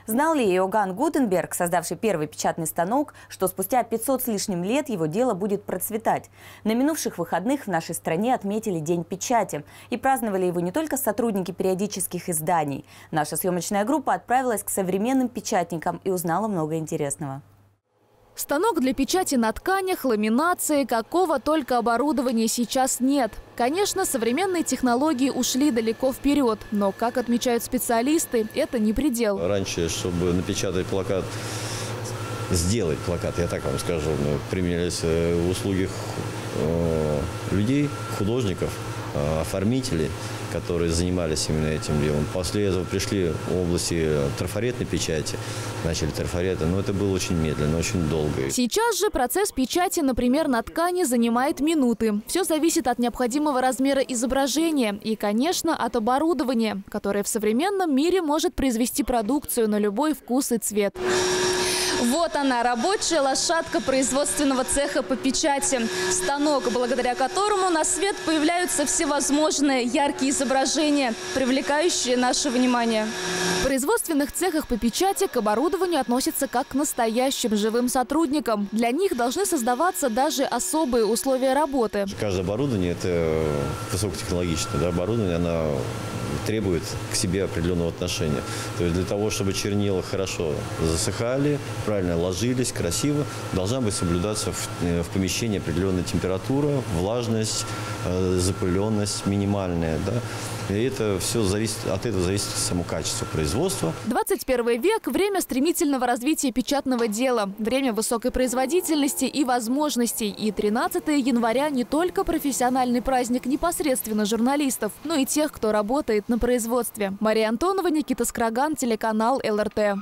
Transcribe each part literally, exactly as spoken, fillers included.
Знал ли Иоганн Гутенберг, создавший первый печатный станок, что спустя пятьсот с лишним лет его дело будет процветать? На минувших выходных в нашей стране отметили День печати. И праздновали его не только сотрудники периодических изданий. Наша съемочная группа отправилась к современным печатникам и узнала много интересного. Станок для печати на тканях, ламинации, какого только оборудования сейчас нет. Конечно, современные технологии ушли далеко вперед, но, как отмечают специалисты, это не предел. Раньше, чтобы напечатать плакат, сделать плакат, я так вам скажу, применялись услуги людей, художников, оформителей, которые занимались именно этим делом. После этого пришли в области трафаретной печати, начали трафареты, но это было очень медленно, очень долго. Сейчас же процесс печати, например, на ткани занимает минуты. Все зависит от необходимого размера изображения и, конечно, от оборудования, которое в современном мире может произвести продукцию на любой вкус и цвет. Вот она, рабочая лошадка производственного цеха по печати. Станок, благодаря которому на свет появляются всевозможные яркие изображения, привлекающие наше внимание. В производственных цехах по печати к оборудованию относятся как к настоящим живым сотрудникам. Для них должны создаваться даже особые условия работы. Каждое оборудование – это высокотехнологичное, да, оборудование, оно требует к себе определенного отношения. То есть для того, чтобы чернила хорошо засыхали, правильно ложились, красиво, должна быть соблюдаться в, в помещении определенная температура, влажность, э, запыленность минимальная. Да? И это все зависит, от этого зависит само качество производства. двадцать первый век – время стремительного развития печатного дела, время высокой производительности и возможностей. И тринадцатое января не только профессиональный праздник непосредственно журналистов, но и тех, кто работает на производстве. Мария Антонова, Никита Скраган, телеканал эл эр тэ.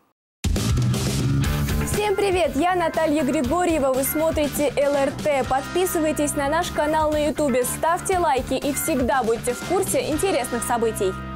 Всем привет! Я Наталья Григорьева. Вы смотрите эл эр тэ. Подписывайтесь на наш канал на ютубе, ставьте лайки и всегда будьте в курсе интересных событий.